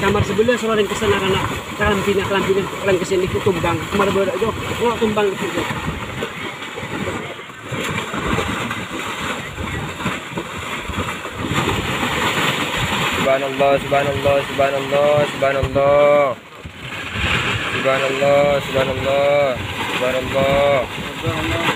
kamar sebelah selalu yang kesana karena kelampinan kalian kesini itu tumbang kemarin baru itu kalau tumbang itu. Subhanallah, subhanallah, subhanallah, subhanallah. Subhanallah, subhanallah, subhanallah.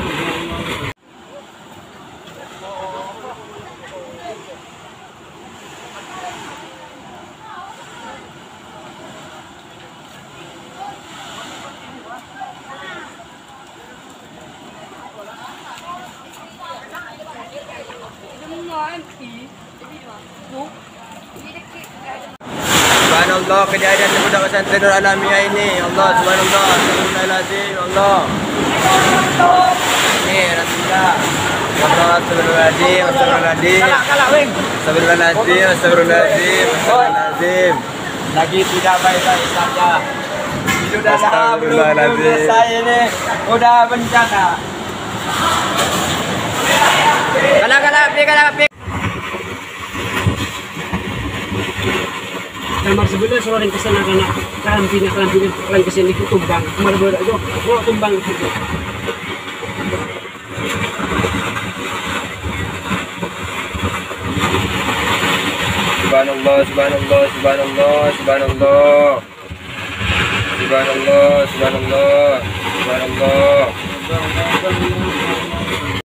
Subhanallah, kejadian di budak pesantren Nur Alamiah ini. Allah, subhanallah, astagfirullahaladzim, Allah. Ini Rasulullah. Allah, astagfirullahaladzim, astagfirullahaladzim. Astagfirullahaladzim, astagfirullahaladzim, astagfirullahaladzim. Lagi tidak baik-baik saja. Sudah Astagfirullahaladzim. saya ini udah bencana. Kalau Kamar sebelah selalu yang kesana karena kelampinan kalian kesini itu tumbang kemarin baru itu kalau tumbang itu. Subhanallah, subhanallah, subhanallah, subhanallah. Subhanallah, subhanallah, subhanallah.